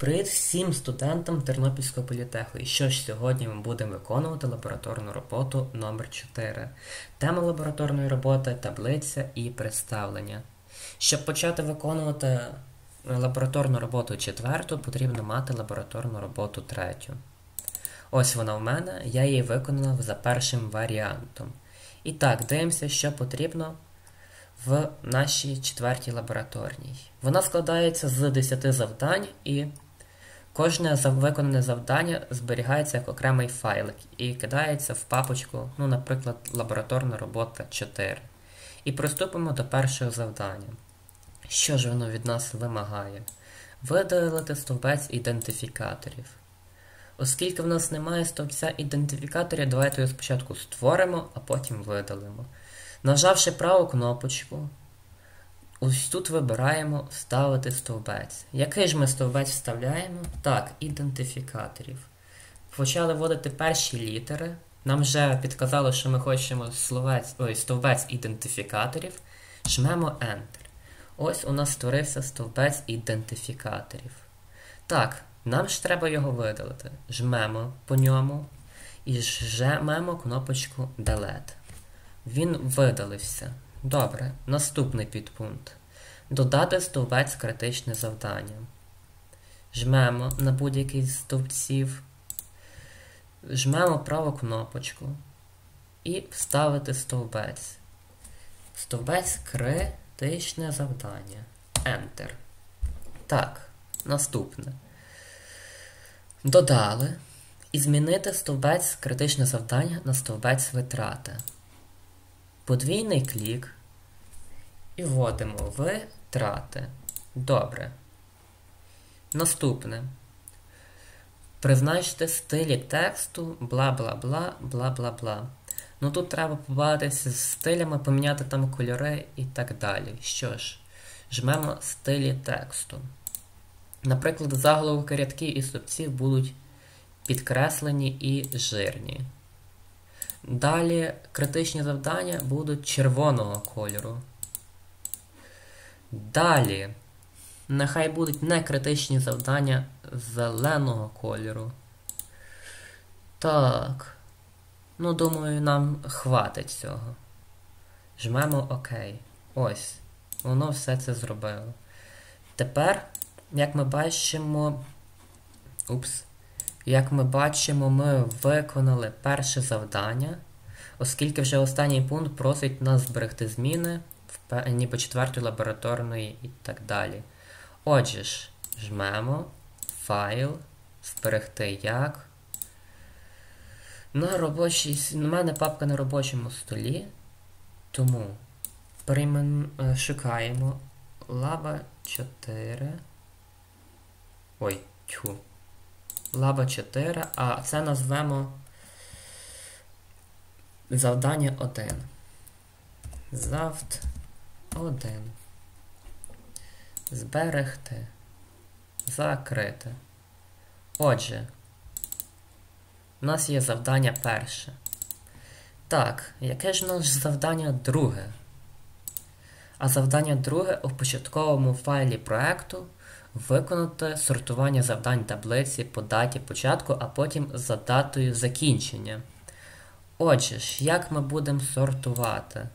Привіт всім студентам Тернопільського політеху. І що ж, сьогодні ми будемо виконувати лабораторну роботу номер 4. Тема лабораторної роботи – таблиця і представлення. Щоб почати виконувати лабораторну роботу 4, потрібно мати лабораторну роботу 3. Ось вона в мене, я її виконав за першим варіантом. І так, дивимося, що потрібно в нашій 4 лабораторній. Вона складається з 10 завдань, і кожне виконане завдання зберігається як окремий файлик і кидається в папочку, наприклад, лабораторна робота 4. І приступимо до першого завдання. Що ж воно від нас вимагає? Видалити стовбець ідентифікаторів. Оскільки в нас немає стовпця ідентифікаторів, давайте його спочатку створимо, а потім видалимо. Нажавши праву кнопочку, ось тут вибираємо «Вставити стовбець». Який ж ми стовбець вставляємо? Так, ідентифікаторів. Почали вводити перші літери. Нам вже підказало, що ми хочемо стовбець ідентифікаторів. Жмемо Enter. Ось у нас створився стовбець ідентифікаторів. Так, нам ж треба його видалити. Жмемо по ньому і жмемо кнопочку Delete. Він видалився. Добре, наступний підпункт. Додати стовбець критичне завдання. Жмемо на будь-який з стовпців. Жмемо праву кнопочку. І вставити стовбець. Стовбець критичне завдання. Enter. Так, наступне. Додали. І змінити стовбець критичне завдання на стовбець витрати. Подвійний клік. І вводимо витрати. Добре. Наступне. Призначте стилі тексту, бла-бла-бла, бла-бла-бла. Тут треба побавитися з стилями, поміняти там кольори і так далі. Що ж, жмемо стилі тексту. Наприклад, заголовки рядків і стовпців будуть підкреслені і жирні. Далі критичні завдання будуть червоного кольору. Далі, нехай будуть некритичні завдання зеленого кольору. Так, думаю, нам хватить цього. Жмемо ОК. Ось, воно все це зробило. Тепер, як ми бачимо, ми виконали перше завдання, оскільки вже останній пункт просить нас зберегти зміни, ніби 4 лабораторної і так далі. Отже ж, жмемо файл, зберегти як. У мене папка на робочому столі, тому шукаємо Laba 4. Laba 4, а це назвемо завдання 1. Завд 1. Зберегти. Закрити. Отже, у нас є завдання перше. Так, яке ж у нас завдання друге? А завдання друге у початковому файлі проекту виконати сортування завдань таблиці по даті початку, а потім за датою закінчення. Отже ж, як ми будемо сортувати?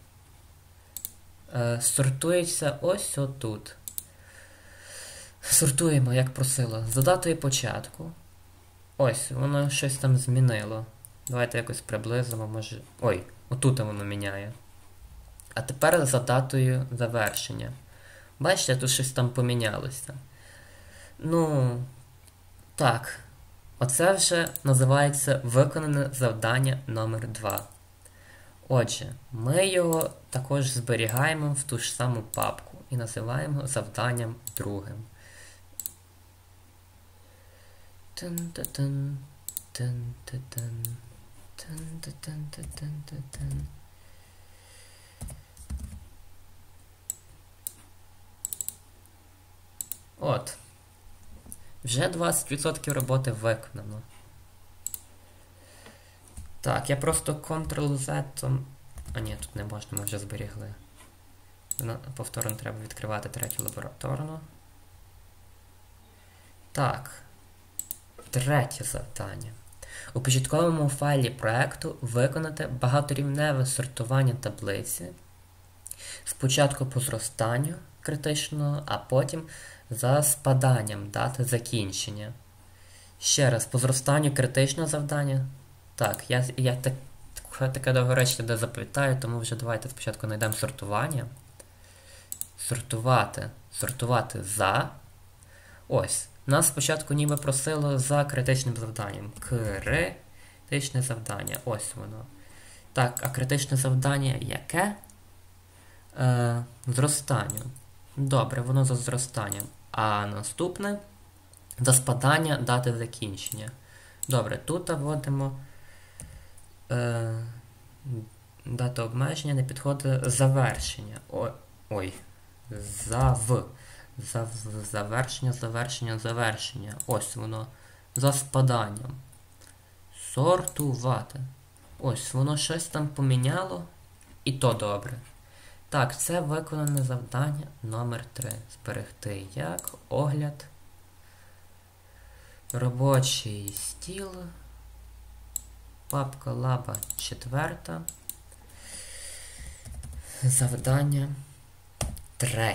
Сортується ось отут. Сортуємо, як просило, за датою початку. Ось, воно щось там змінило. Давайте якось приблизимо, може... отут воно міняє. А тепер за датою завершення. Бачите, тут щось там помінялося. Так. Оце вже називається виконане завдання номер 2. Отже, ми його також зберігаємо в ту ж саму папку і називаємо завданням другим. От. Вже 20% роботи виконано. Так, я просто Ctrl-Z. А ні, тут не можна, ми вже зберігли. Повторно треба відкривати 3 лабораторну. Так, третє завдання. У початковому файлі проекту виконати багаторівневе сортування таблиці. Спочатку по зростанню критичного, а потім за спаданням дати закінчення. Ще раз, по зростанню критичного завдання. Так, я таке довгоречне де запам'ятаю, тому вже давайте спочатку знайдемо сортування. Сортувати за. Ось. Нас спочатку ніби просило за критичним завданням. Критичне завдання. Ось воно. Так, а критичне завдання яке? Зростанню. Добре, воно за зростанням. А наступне за спадання дати закінчення. Добре, тут вводимо дата обмеження не підходить завершення. Завершення. Ось воно. За спаданням. Сортувати. Ось, воно щось там поміняло. І то добре. Так, це виконане завдання номер 3. Зберегти як огляд. Робочий стіл. Папка лаба 4. Завдання 3.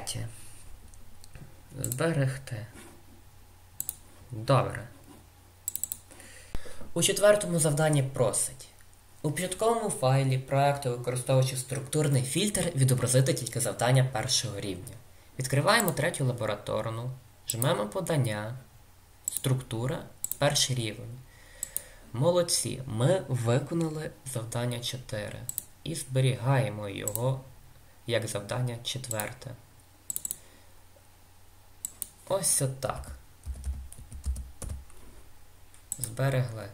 Зберегти. Добре. У 4-му завданні просить. У початковому файлі проекту, використовуючи структурний фільтр, відобразити тільки завдання першого рівня. Відкриваємо 3-ю лабораторну, жмемо подання, структура, перший рівень. Молодці, ми виконали завдання 4 і зберігаємо його як завдання 4. Ось отак. Зберегли.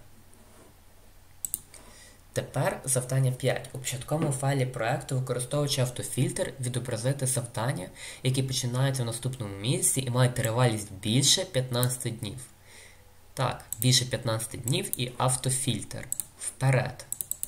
Тепер завдання 5. У початковому файлі проекту, використовуючи автофільтр, відобразити завдання, які починаються в наступному місяці і мають тривалість більше 15 днів. Так, більше 15 днів і автофільтр. Вперед.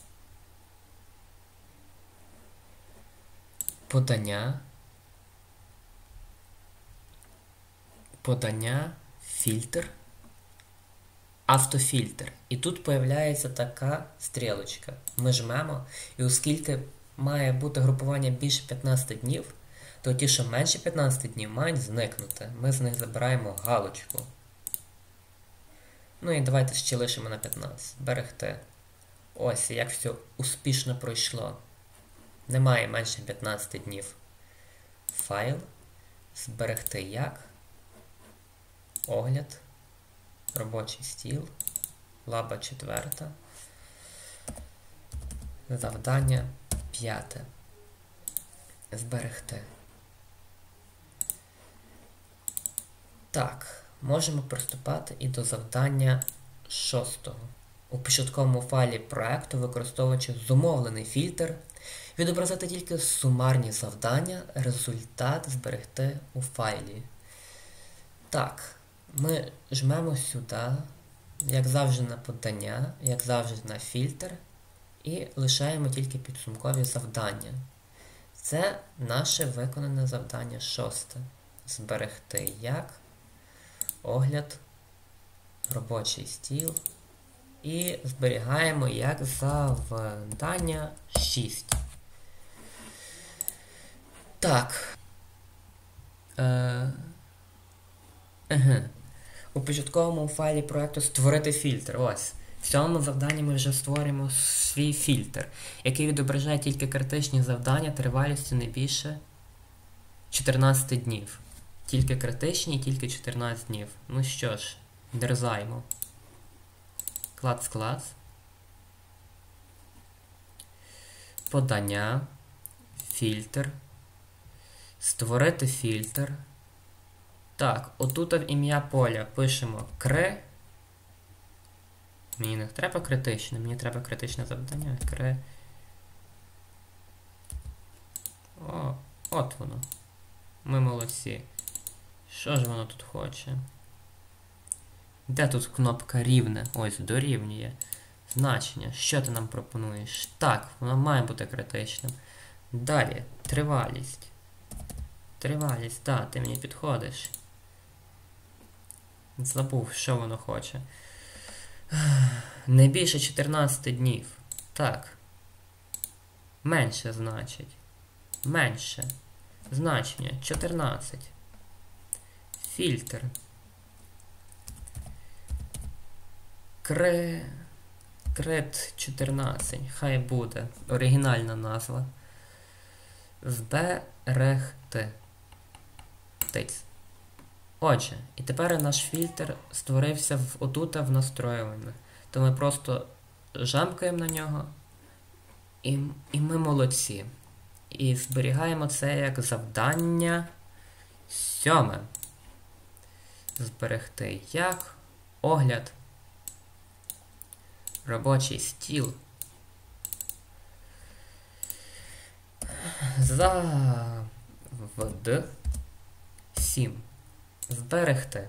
Подання, фільтр, автофільтр. І тут появляється така стрілочка. Ми жмемо, і оскільки має бути групування більше 15 днів, то ті, що менше 15 днів, мають зникнути. Ми з них забираємо галочку. Ну і давайте ще лишимо на 15. Берегти. Ось, як все успішно пройшло. Немає менше 15 днів. Файл. Зберегти як. Огляд. Робочий стіл. Лаба 4. Завдання 5. Зберегти. Так, можемо приступати і до завдання 6. У початковому файлі проекту, використовуючи зумовлений фільтр, відобразити тільки сумарні завдання, результат зберегти у файлі. Так, ми жмемо сюди, як завжди на подання, як завжди на фільтр, і лишаємо тільки підсумкові завдання. Це наше виконане завдання 6. Зберегти як, огляд, робочий стіл. І зберігаємо як завдання 6. Так. У початковому файлі проекту створити фільтр. Ось. В цьому завданні ми вже створюємо свій фільтр, який відображає тільки критичні завдання тривалістю не більше 14 днів. Тільки критичні і тільки 14 днів. Ну що ж, дерзаємо. Клац. Подання. Фільтр. Створити фільтр. Так, отут в ім'я поля пишемо кр. Мені не треба критичне, мені треба критичне завдання. От воно. Ми молодці. Що ж воно тут хоче? Де тут кнопка рівне? Ось, дорівнює. Значення. Що ти нам пропонуєш? Так, воно має бути критичним. Далі. Тривалість. Так, ти мені підходиш. Забув, що воно хоче. Не більше 14 днів. Так. Менше, значить. Менше. Значення 14. Фільтр. Крит 14. Хай буде. Оригінальна назва. Зберегти. Тиць. Отже, і тепер наш фільтр створився отут в настроюваннях. То ми просто жамкаємо на нього, і ми молодці. І зберігаємо це як завдання 7. Зберегти як огляд. Робочий стіл. Завд 7. Зберегти.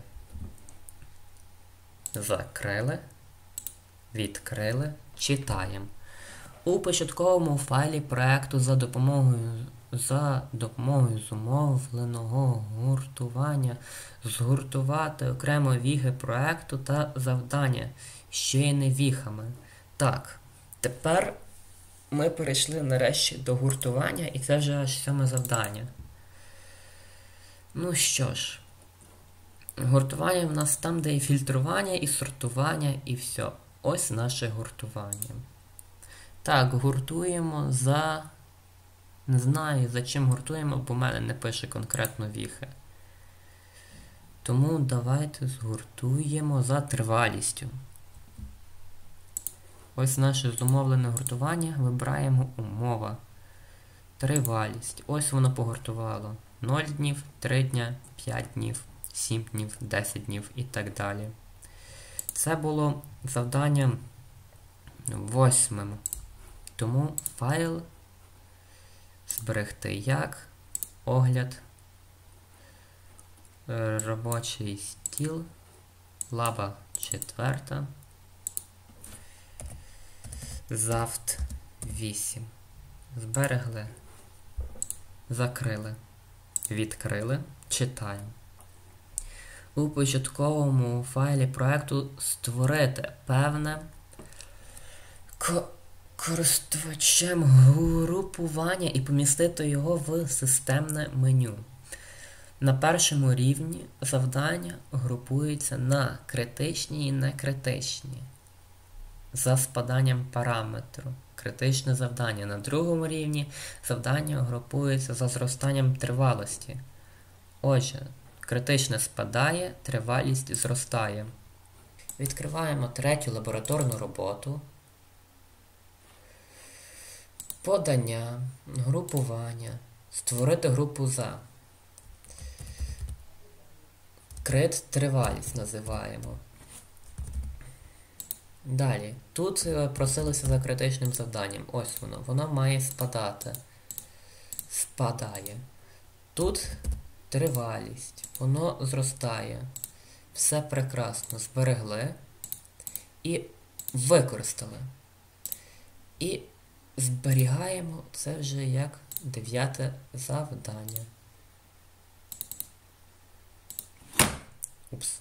Закрили. Відкрили. Читаємо. У початковому файлі проекту за допомогою зумовленого гуртування згуртувати окремо віхи проекту та завдання, що є не віхами. Так, тепер ми перейшли нарешті до гуртування, і це вже аж 7 завдання. Ну що ж, гуртування в нас там, де і фільтрування, і сортування, і все. Ось наше гуртування. Так, гуртуємо за... Не знаю, за чим гуртуємо, бо в мене не пише конкретно віхи. Тому давайте згуртуємо за тривалістю. Ось наше зумовлене гуртування. Вибираємо умова. Тривалість. Ось воно погуртувало. 0 днів, 3 дня, 5 днів, 7 днів, 10 днів і так далі. Це було завдання 8. Тому файл зберегти як огляд, робочий стіл, лаба 4, завд 8. Зберегли, закрили, відкрили, читаємо. У початковому файлі проекту створити певне користувачем групування і помістити його в системне меню. На першому рівні завдання групуються на критичні і некритичні за спаданням параметру. Критичне завдання. На другому рівні завдання групуються за зростанням тривалості. Отже, критичне спадає, тривалість зростає. Відкриваємо 3-ю лабораторну роботу. Подання, групування, створити групу за. Крит тривалість називаємо. Далі. Тут просилося за критичним завданням. Ось воно. Воно має спадати. Спадає. Тут тривалість. Воно зростає. Все прекрасно. Зберегли. І використали. І зберігаємо це вже як 9-те завдання. Упс.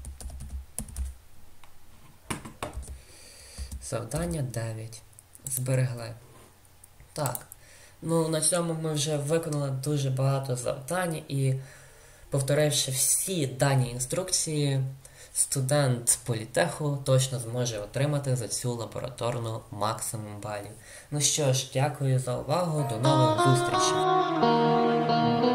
Завдання 9. Зберегли. Так. Ну, на цьому ми вже виконали дуже багато завдань і, повторивши всі дані інструкції, студент політеху точно зможе отримати за цю лабораторну максимум балів. Ну що ж, дякую за увагу, до нових зустрічей!